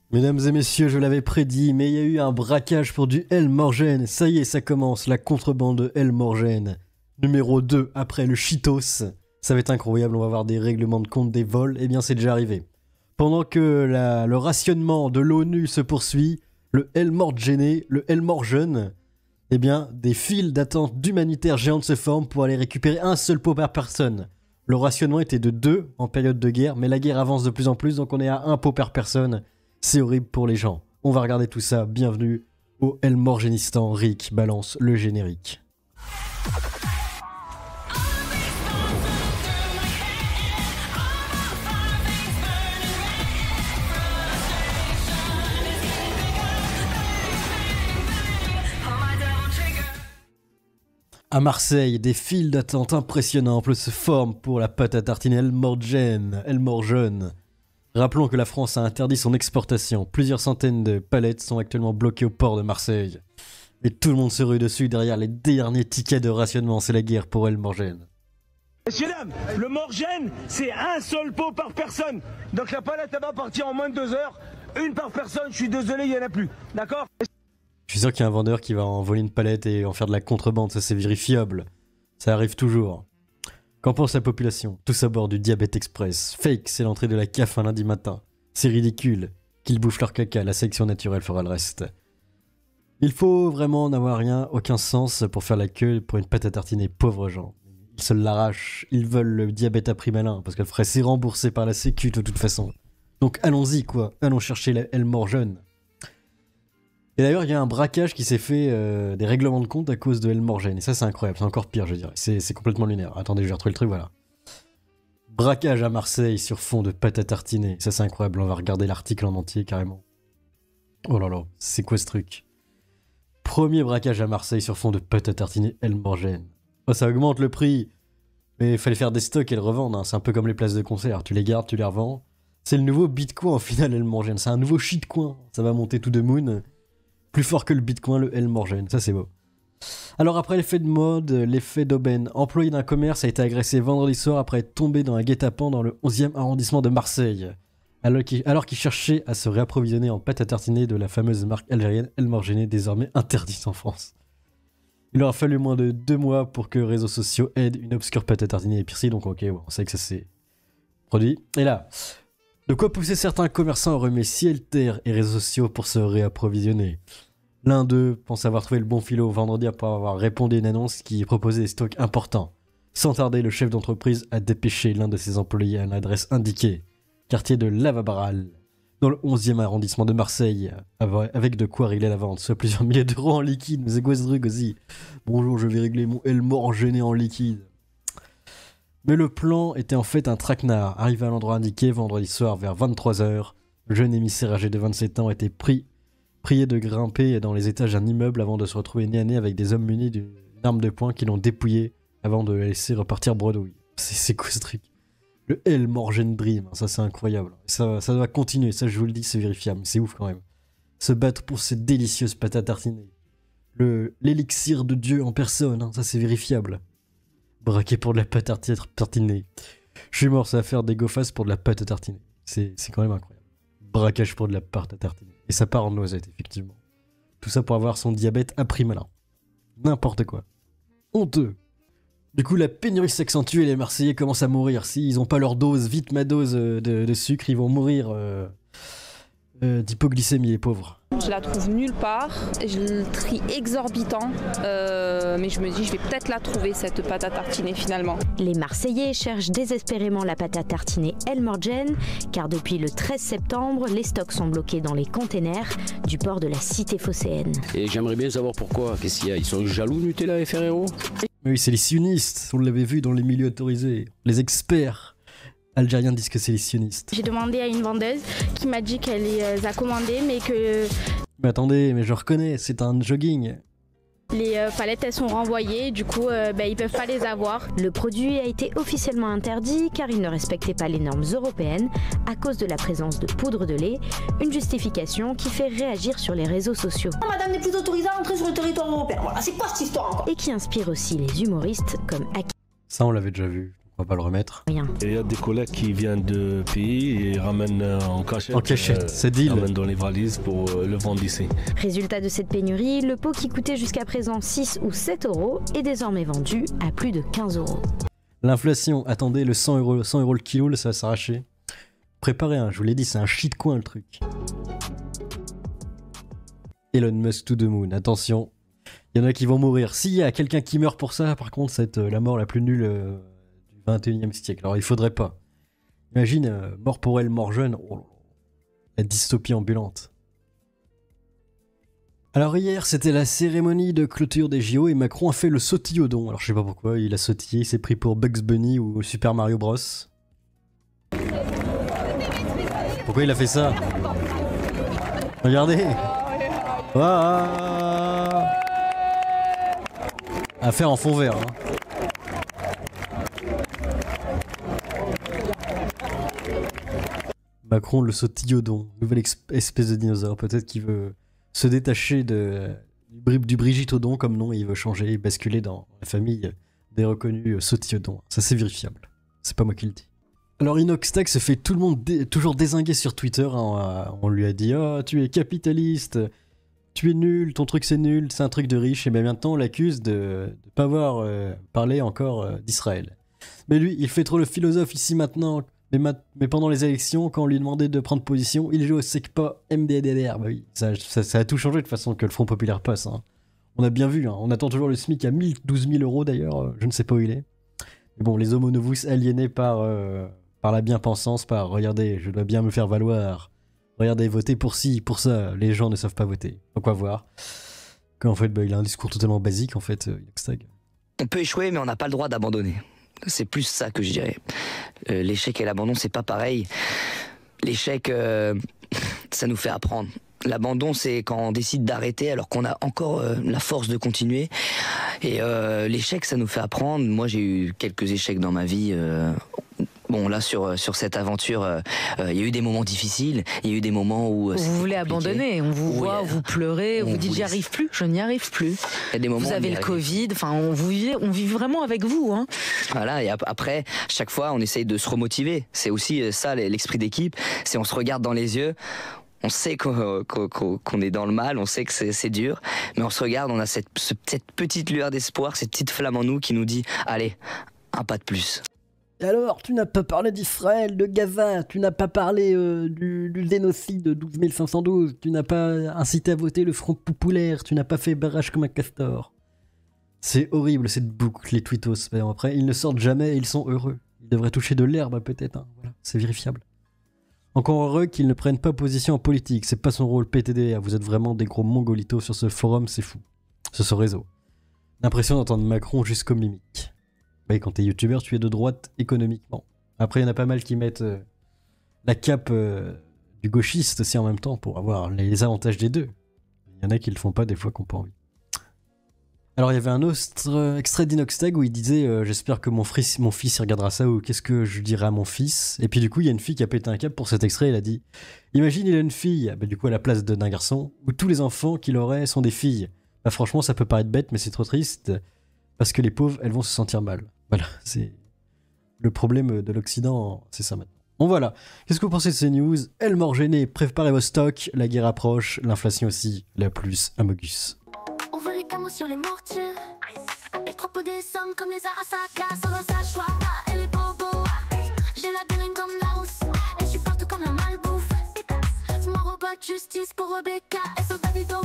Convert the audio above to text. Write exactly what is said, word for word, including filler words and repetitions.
Mesdames et messieurs, je l'avais prédit, mais il y a eu un braquage pour du Elmorgen. Ça y est, ça commence, la contrebande de Elmorgen. Numéro deux, après le Cheetos. Ça va être incroyable, on va avoir des règlements de compte, des vols. Eh bien, c'est déjà arrivé. Pendant que la, le rationnement de l'ONU se poursuit, le Elmorgen, le Elmorgen, eh bien, des files d'attente d'humanitaires géantes se forment pour aller récupérer un seul pot par personne. Le rationnement était de deux en période de guerre, mais la guerre avance de plus en plus, donc on est à un pot par personne. C'est horrible pour les gens. On va regarder tout ça. Bienvenue au Elmorgenistan. Rick balance le générique. À Marseille, des files d'attente impressionnantes se forment pour la pâte à tartiner Elmorgen. Elmorgen. Rappelons que la France a interdit son exportation. Plusieurs centaines de palettes sont actuellement bloquées au port de Marseille. Et tout le monde se rue dessus derrière les derniers tickets de rationnement. C'est la guerre pour Elmorgen. Messieurs, dames, le Morgen, c'est un seul pot par personne. Donc la palette, elle va partir en moins de deux heures. Une par personne, je suis désolé, il n'y en a plus. D'accord ? Je suis sûr qu'il y a un vendeur qui va en voler une palette et en faire de la contrebande. Ça, c'est vérifiable. Ça arrive toujours. Qu'en pense la population? Tous à bord du Diabète Express. Fake, c'est l'entrée de la C A F un lundi matin. C'est ridicule. Qu'ils bouffent leur caca, la sélection naturelle fera le reste. Il faut vraiment n'avoir rien, aucun sens pour faire la queue pour une pâte à tartiner, pauvres gens. Ils se l'arrachent, ils veulent le diabète à prix malin, parce qu'elle ferait c'est remboursé par la sécu de toute façon. Donc allons-y quoi, allons chercher la Elmorgen. Et d'ailleurs, il y a un braquage qui s'est fait euh, des règlements de compte à cause de Elmorgen. Et ça, c'est incroyable. C'est encore pire, je dirais. C'est, c'est complètement lunaire. Attendez, je vais retrouver le truc, voilà. Braquage à Marseille sur fond de pâte à tartiner. Ça, c'est incroyable. On va regarder l'article en entier, carrément. Oh là là, c'est quoi ce truc? Premier braquage à Marseille sur fond de pâte à tartiner Elmorgen. Oh, ça augmente le prix. Mais il fallait faire des stocks et le revendre. Hein. C'est un peu comme les places de concert. Tu les gardes, tu les revends. C'est le nouveau Bitcoin, au final, Elmorgen. C'est un nouveau shitcoin. Ça va monter tout de moon. Plus fort que le Bitcoin, le Elmorgen, ça c'est beau. Alors après l'effet de mode, l'effet d'aubaine, employé d'un commerce a été agressé vendredi soir après être tombé dans un guet-apens dans le onzième arrondissement de Marseille, alors qu'il, alors qu'il cherchait à se réapprovisionner en pâte à tartiner de la fameuse marque algérienne Elmorgen, désormais interdite en France. Il aura fallu moins de deux mois pour que les réseaux sociaux aident une obscure pâte à tartiner épicée, donc ok, bon, on sait que ça s'est produit. Et là, de quoi pousser certains commerçants à remettre ciel, terre et réseaux sociaux pour se réapprovisionner. L'un d'eux pense avoir trouvé le bon filot vendredi après avoir répondu à une annonce qui proposait des stocks importants. Sans tarder, le chef d'entreprise a dépêché l'un de ses employés à l'adresse indiquée, quartier de Lavabral, dans le onzième arrondissement de Marseille, avec de quoi régler la vente, soit plusieurs milliers d'euros en liquide. Mais c'est quoi ce truc aussi? Bonjour, je vais régler mon Elmorgen en liquide. Mais le plan était en fait un traquenard. Arrivé à l'endroit indiqué vendredi soir vers vingt-trois heures, le jeune émissaire âgé de vingt-sept ans était pris, prié de grimper dans les étages d'un immeuble avant de se retrouver nez à nez avec des hommes munis d'une arme de poing qui l'ont dépouillé avant de le laisser repartir bredouille. C'est, c'est quoi ce truc? Le Elmorgen Dream, ça c'est incroyable. Ça, ça doit continuer, ça je vous le dis, c'est vérifiable, c'est ouf quand même. Se battre pour cette délicieuse pâte à tartiner. Le, l'élixir de Dieu en personne, hein, ça c'est vérifiable. Braqué pour de la pâte à tartiner. Je suis mort, ça va faire des go-fast pour de la pâte à tartiner. C'est, c'est quand même incroyable. Braquage pour de la pâte à tartiner. Et ça part en noisette, effectivement. Tout ça pour avoir son diabète à prix malin. N'importe quoi. Honteux. Du coup, la pénurie s'accentue et les Marseillais commencent à mourir. S'ils n'ont pas leur dose, vite ma dose de, de sucre, ils vont mourir euh, euh, d'hypoglycémie, les pauvres. Je la trouve nulle part, je le trie exorbitant, euh, mais je me dis je vais peut-être la trouver cette pâte à tartiner finalement. Les Marseillais cherchent désespérément la pâte à tartiner Elmorgen, car depuis le treize septembre, les stocks sont bloqués dans les containers du port de la cité phocéenne. Et j'aimerais bien savoir pourquoi, qu'est-ce qu'il y a? Ils sont jaloux Nutella et Ferrero? Mais oui, c'est les sionistes, on l'avait vu dans les milieux autorisés. Les experts algériens disent que c'est les sionistes. J'ai demandé à une vendeuse qui m'a dit qu'elle les a commandées, mais que... Mais attendez, mais je reconnais, c'est un jogging. Les euh, palettes, elles sont renvoyées, du coup, euh, bah, ils peuvent pas les avoir. Le produit a été officiellement interdit car il ne respectait pas les normes européennes à cause de la présence de poudre de lait, une justification qui fait réagir sur les réseaux sociaux. Oh, madame n'est plus autorisée à entrer sur le territoire européen. Voilà, c'est quoi cette histoire encore? Et qui inspire aussi les humoristes comme Hakim. Ça, on l'avait déjà vu. On va pas le remettre. Rien. Il y a des collègues qui viennent de pays et ramènent euh, en cachette. En cachette, euh, c'est deal. Ramènent dans les valises pour euh, le vendre ici. Résultat de cette pénurie, le pot qui coûtait jusqu'à présent six ou sept euros est désormais vendu à plus de quinze euros. L'inflation, attendez, le cent euros, cent euros le kilo, là, ça va s'arracher. Préparez un, je vous l'ai dit, c'est un shitcoin le truc. Elon Musk to the moon, attention. Il y en a qui vont mourir. S'il y a quelqu'un qui meurt pour ça, par contre, c'est euh, la mort la plus nulle euh, du vingt et unième siècle. Alors il faudrait pas. Imagine, euh, mort pour elle, mort jeune. Oh, la dystopie ambulante. Alors hier, c'était la cérémonie de clôture des J O et Macron a fait le sautillodon. Alors je sais pas pourquoi, il a sautillé, il s'est pris pour Bugs Bunny ou Super Mario Bros. Pourquoi il a fait ça? Regardez. Ah, à faire en fond vert. Hein. Macron le sautillodon, nouvelle espèce de dinosaure. Peut-être qu'il veut se détacher de, du, du Brigitodon comme nom et il veut changer et basculer dans la famille des reconnus sautillodons. Ça c'est vérifiable. C'est pas moi qui le dis. Alors Inoxtag se fait tout le monde dé toujours dézinguer sur Twitter. Hein. On lui a dit « Oh, tu es capitaliste !» Tu es nul, ton truc c'est nul, c'est un truc de riche, et bien maintenant on l'accuse de ne pas avoir euh, parlé encore euh, d'Israël. Mais lui, il fait trop le philosophe ici maintenant, mais, ma mais pendant les élections, quand on lui demandait de prendre position, il joue au SECPA M D D R. Bah oui, ça, ça, ça a tout changé de toute façon que le Front Populaire passe. Hein. On a bien vu, hein. On attend toujours le SMIC à mille, douze mille euros d'ailleurs, euh, je ne sais pas où il est. Mais bon, les homo novus aliénés par, euh, par la bien-pensance, par regardez, je dois bien me faire valoir. Regardez, votez pour ci, pour ça, les gens ne savent pas voter. Donc on va voir. Qu'en fait, bah, il a un discours totalement basique, en fait, euh, Inoxtag. On peut échouer, mais on n'a pas le droit d'abandonner. C'est plus ça que je dirais. Euh, l'échec et l'abandon, c'est pas pareil. L'échec, euh, ça nous fait apprendre. L'abandon, c'est quand on décide d'arrêter alors qu'on a encore euh, la force de continuer. Et euh, l'échec, ça nous fait apprendre. Moi, j'ai eu quelques échecs dans ma vie. Euh, Bon, là, sur, sur cette aventure, il euh, euh, y a eu des moments difficiles, il y a eu des moments où... Euh, vous voulez compliqué. abandonner, on vous oui, voit, vous pleurez, vous dites « j'y arrive plus, je n'y arrive plus ». Des moments vous avez le Covid, enfin, on, vous vit, on vit vraiment avec vous. Hein. Voilà, et après, chaque fois, on essaye de se remotiver. C'est aussi ça, l'esprit d'équipe, c'est on se regarde dans les yeux, on sait qu'on qu qu est dans le mal, on sait que c'est dur, mais on se regarde, on a cette, cette petite lueur d'espoir, cette petite flamme en nous qui nous dit « allez, un pas de plus ». Et alors, tu n'as pas parlé d'Israël, de Gaza, tu n'as pas parlé euh, du, du génocide de douze mille cinq cent douze, tu n'as pas incité à voter le Front Populaire, tu n'as pas fait barrage comme un castor. C'est horrible cette boucle, les tweetos. Après, ils ne sortent jamais et ils sont heureux. Ils devraient toucher de l'herbe peut-être, hein. Voilà, c'est vérifiable. Encore heureux qu'ils ne prennent pas position en politique, c'est pas son rôle P T D A, vous êtes vraiment des gros mongolitos sur ce forum, c'est fou. Sur ce réseau. L'impression d'entendre Macron jusqu'aux mimiques. Oui, quand t'es youtubeur, tu es de droite économiquement. Après, il y en a pas mal qui mettent euh, la cape euh, du gauchiste aussi en même temps pour avoir les avantages des deux. Il y en a qui le font pas des fois qu'on n'a pas envie. Alors, il y avait un autre euh, extrait d'Inoxtag où il disait euh, « J'espère que mon fils, mon fils regardera ça » ou « Qu'est-ce que je dirai à mon fils ?» Et puis du coup, il y a une fille qui a pété un câble pour cet extrait. Elle a dit « Imagine, il a une fille, bah, du coup à la place d'un garçon, où tous les enfants qu'il aurait sont des filles. Bah, franchement, ça peut paraître bête, mais c'est trop triste parce que les pauvres, elles vont se sentir mal. » Voilà, c'est le problème de l'Occident, c'est ça maintenant. Bon voilà, qu'est-ce que vous pensez de ces news? Elle mort gênée, préparez vos stocks, la guerre approche, l'inflation aussi, la plus Amogus. On veut les camos sur les mortiers, les propos des sommes comme les Arasaka, sans un sachoir et les bobos. J'ai la dérine comme la housse, et je suis partout comme la malbouffe. Mon robot de justice pour Rebecca, et son Davido.